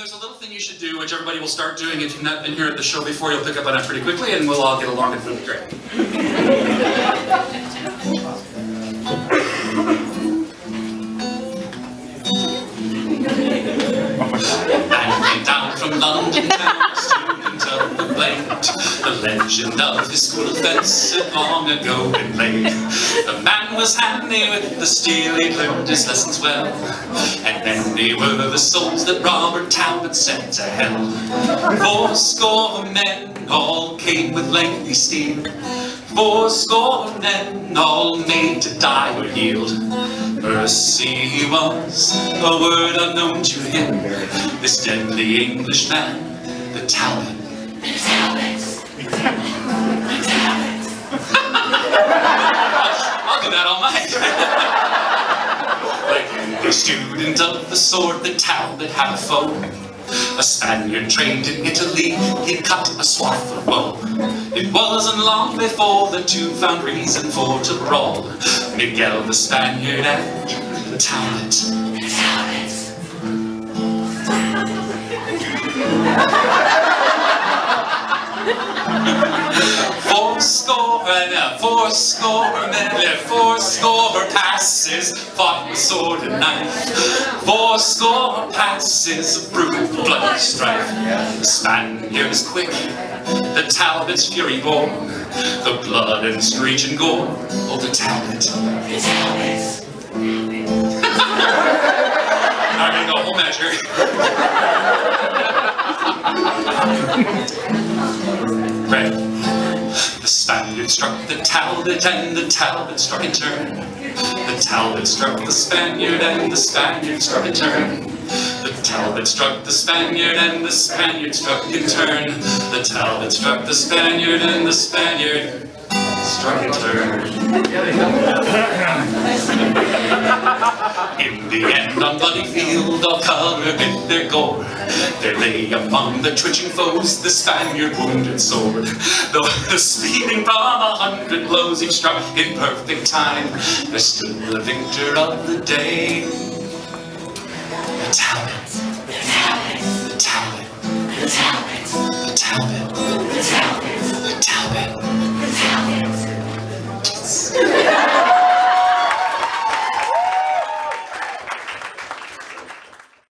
there's a little thing you should do, which everybody will start doing. If you've not been here at the show before, you'll pick up on it pretty quickly, and we'll all get along, and it'll be great. Man came down from London town, student of the blade. The legend of his school offence had long ago been laid. The man was handy with the steel, he'd learned his lessons well, and many were the souls that Robert Talbot sent to hell. 80 men all came with lengthy steel, 80 men all made to die or yield. Mercy was a word unknown to him, this deadly Englishman, the Talbot. The Talbots. The Talbots. I'll do that all night. Like a student of the sword, the Talbot had a foe. A Spaniard trained in Italy, he cut a swath of woe. It wasn't long before the two found reason for to brawl. Miguel the Spaniard and the Talbot. The Talbots. Fourscore passes, fought with sword and knife. 80 passes of brutal bloody strife. The Spaniard is quick, the Talbot's fury born, the blood and screech and gore. Oh, the Talbot. The Talbots. I'm gonna go whole measure. Right. The Spaniard struck the Talbot, and the Talbot struck in turn. The Talbot struck the Spaniard, and the Spaniard struck in turn. The Talbot struck the Spaniard, and the Spaniard struck in turn. The Talbot struck the Spaniard, and the Spaniard struck in turn. In the end, on bloody field, all colour bit their gore. There lay among the twitching foes the Spaniard wounded sword. Though the speeding from 100 blows each struck in perfect time, there stood the victor of the day. The Talbot. The Talbot. The Talbot. The Talbot. The Talbot.